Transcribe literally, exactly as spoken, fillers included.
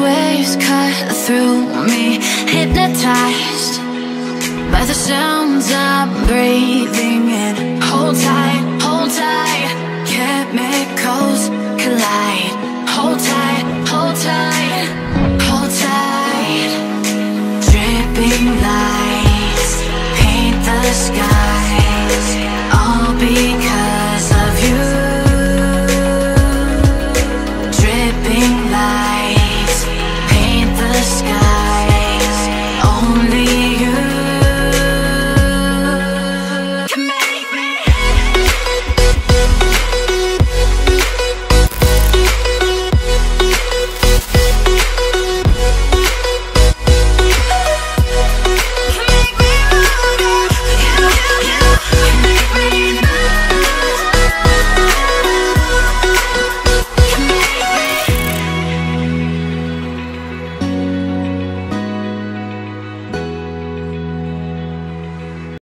waves cut through me, hypnotized by the sounds I'm breathing in. Hold tight, hold tight, chemicals